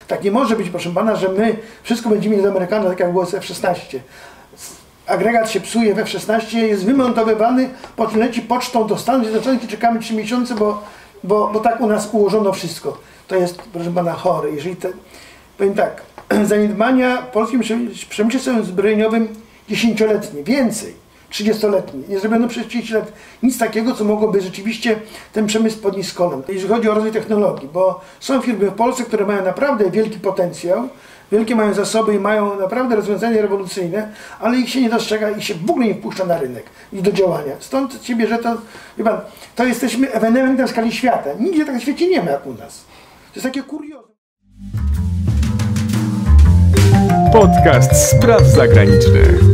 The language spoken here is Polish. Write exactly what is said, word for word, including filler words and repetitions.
Tak nie może być, proszę pana, że my wszystko będziemy mieli z Amerykanów, tak jak było z F szesnaście. Agregat się psuje w F szesnaście, jest wymontowywany, po czym leci pocztą do Stanów Zjednoczonych i czekamy trzy miesiące, bo, bo, bo tak u nas ułożono wszystko. To jest, proszę pana, chore. Jeżeli te, powiem tak, zaniedbania w polskim przemyśle zbrojeniowym dziesięcioletnie, więcej, trzydziestoletnie. Nie zrobiono przez trzydzieści lat nic takiego, co mogłoby rzeczywiście ten przemysł podnieść z kolan. Jeśli chodzi o rozwój technologii, bo są firmy w Polsce, które mają naprawdę wielki potencjał, wielkie mają zasoby i mają naprawdę rozwiązania rewolucyjne, ale ich się nie dostrzega i się w ogóle nie wpuszcza na rynek i do działania. Stąd się bierze to, wie pan, to jesteśmy ewenementem w skali świata. Nigdzie tak na świecie nie ma jak u nas. To jest takie kuriozum. Podcast Spraw Zagranicznych.